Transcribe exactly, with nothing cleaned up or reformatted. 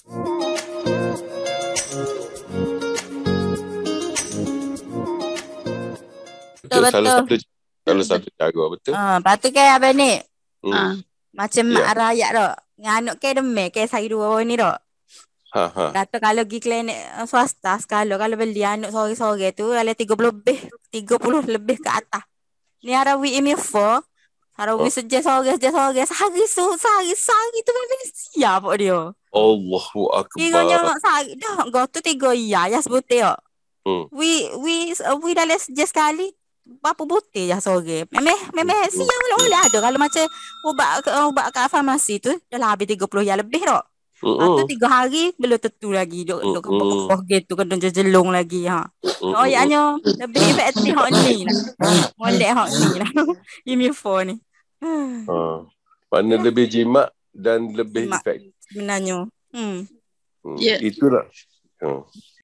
Betul, Salah betul. satu salah satu cara betul. Ah, lepas tu kan abang ni. Hmm. Ah, macam Ya. mak rakyat dak. Nganuk ke demam ke sehari dua ni dak. Ha ha. Kata kalau pergi klinik uh, swasta sekali kalau beli anak sore-sore tu ada tiga puluh lebih, tiga puluh lebih ke atas. Ni ada we imifo. Ada we Oh. sejak sore sejak sore sehari su sehari sehari tu memang siap dia. Allahu Kiranya akbar. sehari dah go tu tiga iya ya sebutir. Hmm. We we uh, we dah les sejak sekali. Berapa butir ya sore. Memang memang Hmm. siap oleh ada kalau macam ubat ubat kat farmasi tu dah habis tiga puluh ya lebih dak. Lepas tu Hmm. tiga hari belum tentu lagi. Duk, duk Mm-mm. kepok-kepok gitu. Kena jelung lagi. Ha. So, ayaknya lebih efektif hak ni lah. Molek hak ni lah. Imifo ni. Ha. Mana lebih jimat dan lebih Jimat. efektif. Sebenarnya. Hmm. Hmm. Ya. Itulah. Ha.